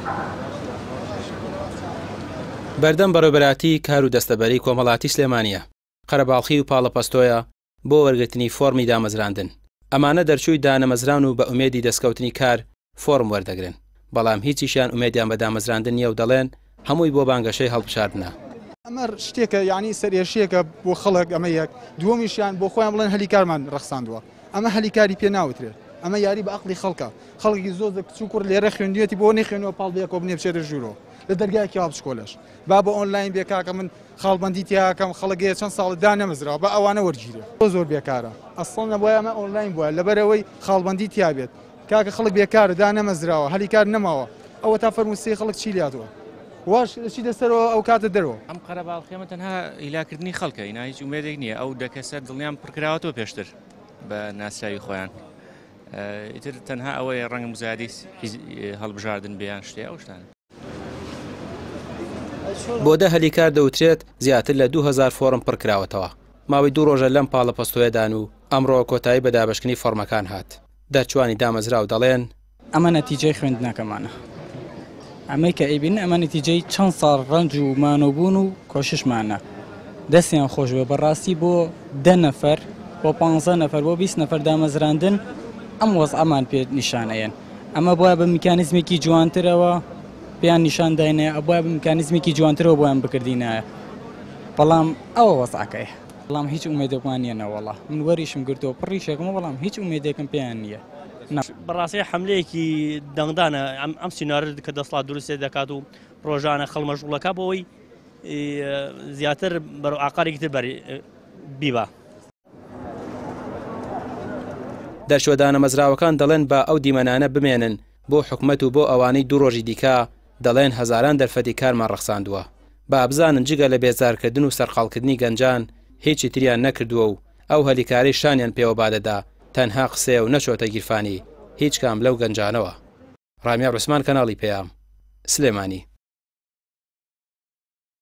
بەردەم بەڕێوەبەراتی کار و دەستەبەری کۆمەڵاتی سلێمانیە قەرەباڵخی و پاڵەپەستۆیە بۆ وەرگرتنی فۆرمی دامەزراندن. ئەمانە دەرچووی دانەمەزران و بە ئومێدی دەستکەوتنی کار فۆرم وەردەگرن، بەڵام هیچیشیان ئومێدیان بە دامەزراندن نییە و دەڵێن هەمووی بۆ بانگەشەی هەڵبژاردنە. ئەمە شتێکە یعنی سەرێشیەکە بۆ خەڵک ئەمە یەک دووەمیشیان بۆ خۆیان بڵێن هەلیکارمان ڕەخساندووە، ئەمە هەلیکاری پێ ناوترێت، ئەمە یاری بە عەقڵی خەڵکە. خەڵکی زۆر کچ و کوڕ لێرە خوێندوێتی بۆ نەخوێنەوە پاڵ بێکۆ بنێ بچێتە ژوورۆ لە دەرگایەکی هاڵبژکۆلەش با بە ئۆنلاین بێکاکە من خاڵبەندی تیاکەم خەڵکێ چەند ساڵ دانەمەزراوە بە ئەوانە وەرگیرێ زۆر بێکارە ئەسڵ نەبووە ئەمە ئۆنلاین بووە لەبەرەوەی خاڵبەندی تیا بێت کاکە خەڵک بێکارە دانەمەزراوە هەلیکار نەماوە ئەوە تا فەرموسیی خەڵک چی لاتوە واش چی دەسەرەوە ئەو کاتە دەرەوە. ئەم قەرەباڵخیەمە تەنها هیلاکردنی خەڵکە هینا هیچ ئومێدێک نییە ئەو دەکەسەر دڵنیان پڕکراوەتەوە پێشتر بە ناسراوی خۆیان ئیتر تەنها ئەوەیە ڕەنگە مزادی هەڵبژاردن بێیان شتێ ئەو شتان. بۆ دە هەلیکار دەوترێت زیاتر لە 2000 فۆرم پڕکراوەتەوە. ماوەی 2 ڕۆژە لەم پاڵەپەستۆیەدان و ئەمڕۆ کۆتایی بە دابەشکردنی فۆرمەکان هات. دەرچوانی دامەزرا و دەڵێن ئەمە نەتیجەی خوێندنەکەمانە. ئەمەی کە ئەیبین ئەمە نەتیجەی چەند ساڵ ڕەنج و مانەوبوون و کۆششمانە. دەستیان خۆش بێ بەڕاستی بۆ 10 نەفەر بۆ 15 نەفەر بۆ 20 نەفەر دامەزراندن ئەم وەزعەمان پێ نیشانەیەن. ئەمە بۆیە بە میکانیزمێکی جوانترەوە پێیان نیشان داینەیە ئەبە بە میکانیزمێکی جوانترەوە بۆیان بکردینایە. بەڵام ئەوە وەزعەکەیە. بەڵام هیچ ئومێدێکمان نییە نەوەڵا. من وەریشم گرتەوە پڕیشێکمە بەڵام هیچ ئومێدێکم پێیان نییە. بەڕاستی حملەیەکی دەنگدانە ئەم سینارە کە دەسڵات دروستێ دەکات و ڕۆژانە خەڵ مەشغوڵەکە بۆەوەی زیاتر بەرەو ئاقارێکی تر بیبە. دەرچوە دانەمەزراوەکان دەڵێن بە ئەو دیمەنانە بمێنن بۆ حکومەت و بۆ ئەوانەی 2 ڕۆژی دیکە دەڵێن هەزاران دەرفەتی کارمان ڕەخساندووە. با بزانن جگە لە بێزارکردن و سەرقاڵکردنی گەنجان هیچی تریان نەکردووە و ئەو هەلیکاری شانیان پێوە بادەدا تەنها قسێ و نەچۆتە گیرفانی هیچ کام لەو گەنجانەوە. ڕامیا ڕوسمان کەناڵی پێیام سلێمانی.